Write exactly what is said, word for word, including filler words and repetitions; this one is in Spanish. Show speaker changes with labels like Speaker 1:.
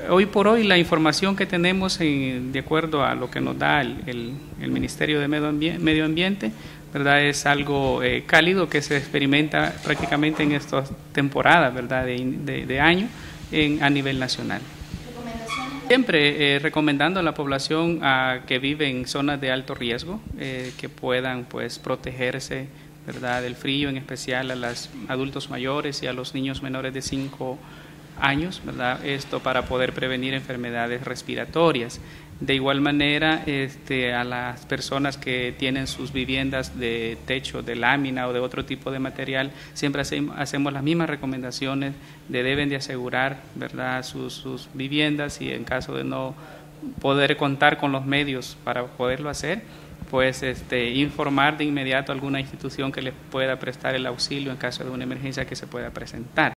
Speaker 1: hoy por hoy la información que tenemos en, de acuerdo a lo que nos da el, el, el Ministerio de Medio Ambiente, Medio Ambiente ¿verdad? Es algo eh, cálido que se experimenta prácticamente en estas temporadas, ¿verdad? de, de, de año en, a nivel nacional. Siempre eh, recomendando a la población a que vive en zonas de alto riesgo, eh, que puedan pues protegerse, ¿verdad? del frío, en especial a los adultos mayores y a los niños menores de cinco años, ¿verdad? Esto para poder prevenir enfermedades respiratorias. De igual manera, este, a las personas que tienen sus viviendas de techo, de lámina o de otro tipo de material, siempre hacemos, hacemos las mismas recomendaciones de deben de asegurar, ¿verdad? sus, sus viviendas, y en caso de no poder contar con los medios para poderlo hacer, pues este, informar de inmediato a alguna institución que les pueda prestar el auxilio en caso de una emergencia que se pueda presentar.